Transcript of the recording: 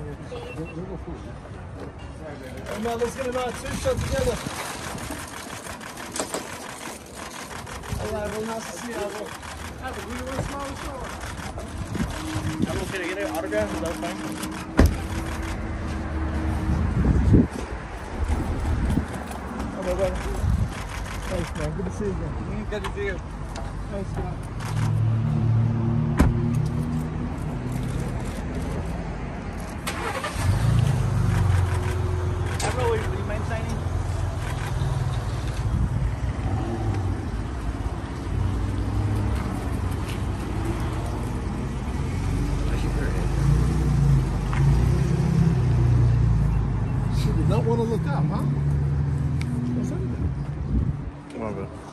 Hey man, let's get another two-shot together. Hello, everyone. Nice to see you, Avril. Avril, who you want to smile with? Avril, can I get an autograph? Is that fine? Oh, my God. Thanks, man. Good to see you again. Good to see you. Thanks, man. Avril, will you mind signing? She did not want to look up, huh? What's that? Come on, bro.